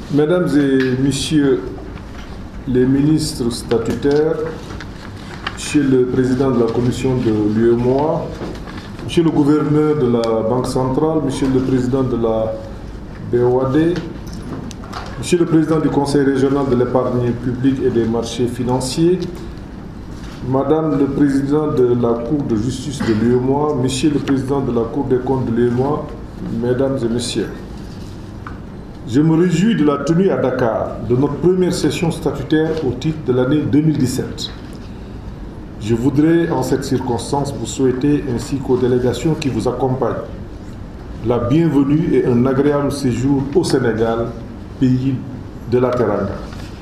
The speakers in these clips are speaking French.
Mesdames et Messieurs les ministres statutaires, Monsieur le Président de la Commission de l'UEMOA, Monsieur le Gouverneur de la Banque centrale, Monsieur le Président de la BOAD, Monsieur le Président du Conseil régional de l'épargne publique et des marchés financiers, Madame le Président de la Cour de justice de l'UEMOA, Monsieur le Président de la Cour des comptes de l'UEMOA, Mesdames et Messieurs, je me réjouis de la tenue à Dakar de notre première session statutaire au titre de l'année 2017. Je voudrais en cette circonstance vous souhaiter ainsi qu'aux délégations qui vous accompagnent la bienvenue et un agréable séjour au Sénégal, pays de la Teranga.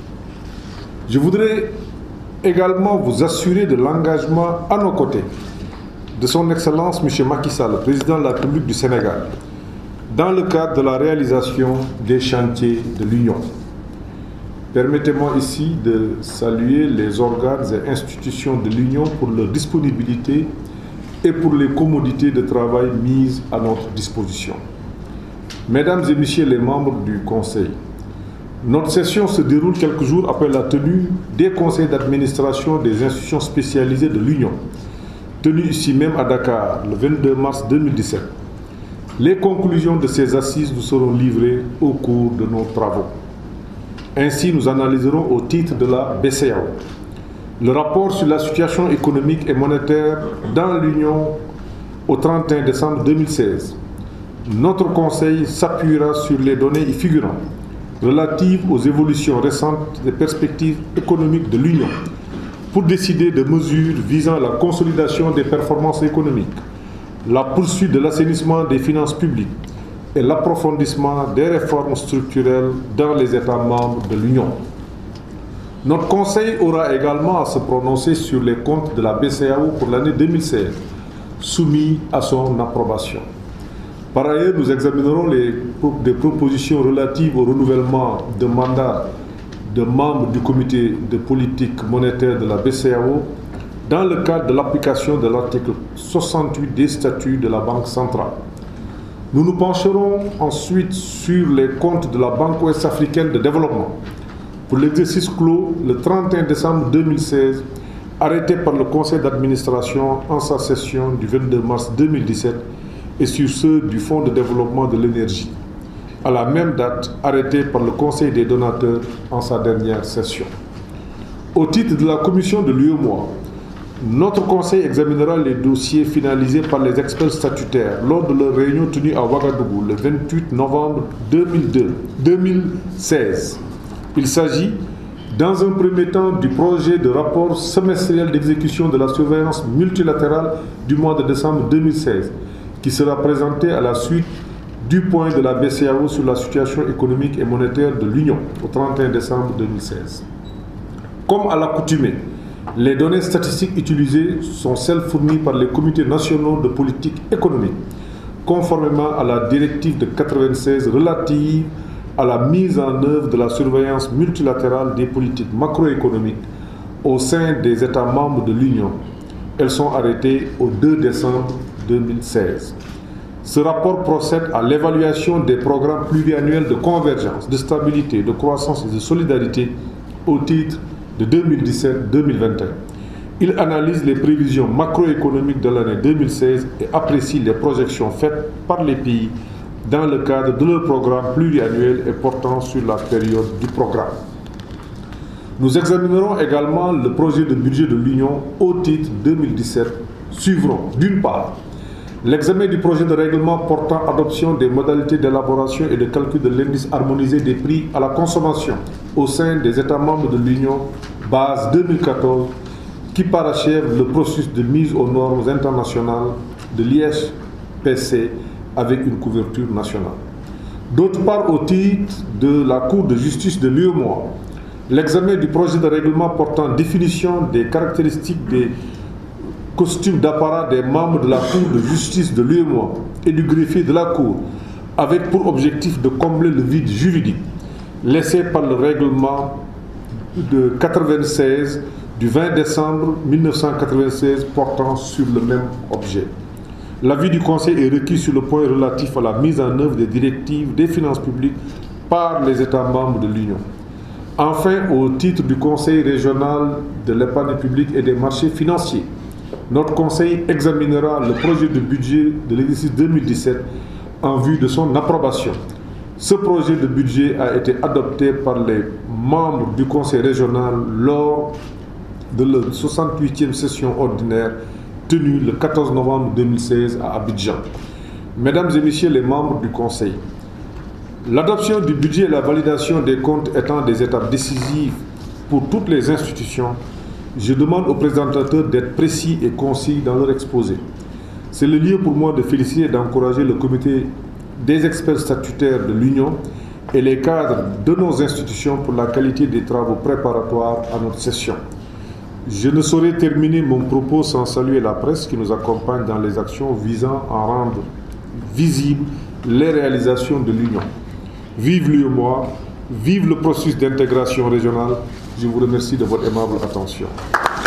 Je voudrais également vous assurer de l'engagement à nos côtés de son Excellence M. Macky Sall, le Président de la République du Sénégal, dans le cadre de la réalisation des chantiers de l'Union. Permettez-moi ici de saluer les organes et institutions de l'Union pour leur disponibilité et pour les commodités de travail mises à notre disposition. Mesdames et Messieurs les membres du Conseil, notre session se déroule quelques jours après la tenue des conseils d'administration des institutions spécialisées de l'Union, tenue ici même à Dakar le 22 mars 2017. Les conclusions de ces assises nous seront livrées au cours de nos travaux. Ainsi, nous analyserons au titre de la BCEAO le rapport sur la situation économique et monétaire dans l'Union au 31 décembre 2016. Notre Conseil s'appuiera sur les données y figurant relatives aux évolutions récentes des perspectives économiques de l'Union pour décider de mesures visant la consolidation des performances économiques, la poursuite de l'assainissement des finances publiques et l'approfondissement des réformes structurelles dans les États membres de l'Union. Notre Conseil aura également à se prononcer sur les comptes de la BCEAO pour l'année 2016, soumis à son approbation. Par ailleurs, nous examinerons des propositions relatives au renouvellement de mandat de membres du comité de politique monétaire de la BCEAO dans le cadre de l'application de l'article 68 des statuts de la Banque centrale. Nous nous pencherons ensuite sur les comptes de la Banque ouest-africaine de développement pour l'exercice clos le 31 décembre 2016, arrêté par le Conseil d'administration en sa session du 22 mars 2017 et sur ceux du Fonds de développement de l'énergie, à la même date arrêté par le Conseil des donateurs en sa dernière session. Au titre de la Commission de l'UEMOA, notre Conseil examinera les dossiers finalisés par les experts statutaires lors de leur réunion tenue à Ouagadougou le 28 novembre 2016. Il s'agit, dans un premier temps, du projet de rapport semestriel d'exécution de la surveillance multilatérale du mois de décembre 2016, qui sera présenté à la suite du point de la BCEAO sur la situation économique et monétaire de l'Union au 31 décembre 2016. Comme à l'accoutumée, les données statistiques utilisées sont celles fournies par les comités nationaux de politique économique, conformément à la directive de 1996 relative à la mise en œuvre de la surveillance multilatérale des politiques macroéconomiques au sein des États membres de l'Union. Elles sont arrêtées au 2 décembre 2016. Ce rapport procède à l'évaluation des programmes pluriannuels de convergence, de stabilité, de croissance et de solidarité au titre de 2017-2021. Il analyse les prévisions macroéconomiques de l'année 2016 et apprécie les projections faites par les pays dans le cadre de leur programme pluriannuel et portant sur la période du programme. Nous examinerons également le projet de budget de l'Union au titre 2017. Suivront, d'une part, l'examen du projet de règlement portant adoption des modalités d'élaboration et de calcul de l'indice harmonisé des prix à la consommation au sein des États membres de l'Union, base 2014, qui parachève le processus de mise aux normes internationales de l'ISPC avec une couverture nationale. D'autre part, au titre de la Cour de justice de l'UEMOA, l'examen du projet de règlement portant définition des caractéristiques des costumes d'apparat des membres de la Cour de justice de l'UEMOA et du greffier de la Cour, avec pour objectif de combler le vide juridique laissé par le règlement de 96 du 20 décembre 1996 portant sur le même objet. L'avis du Conseil est requis sur le point relatif à la mise en œuvre des directives des finances publiques par les États membres de l'Union. Enfin, au titre du Conseil régional de l'épargne publique et des marchés financiers, notre Conseil examinera le projet de budget de l'exercice 2017 en vue de son approbation. Ce projet de budget a été adopté par les membres du Conseil régional lors de la 68e session ordinaire tenue le 14 novembre 2016 à Abidjan. Mesdames et Messieurs les membres du Conseil, l'adoption du budget et la validation des comptes étant des étapes décisives pour toutes les institutions, je demande aux présentateurs d'être précis et concis dans leur exposé. C'est le lieu pour moi de féliciter et d'encourager le comité des experts statutaires de l'Union et les cadres de nos institutions pour la qualité des travaux préparatoires à notre session. Je ne saurais terminer mon propos sans saluer la presse qui nous accompagne dans les actions visant à rendre visibles les réalisations de l'Union. Vive l'UEMOA, vive le processus d'intégration régionale. Je vous remercie de votre aimable attention.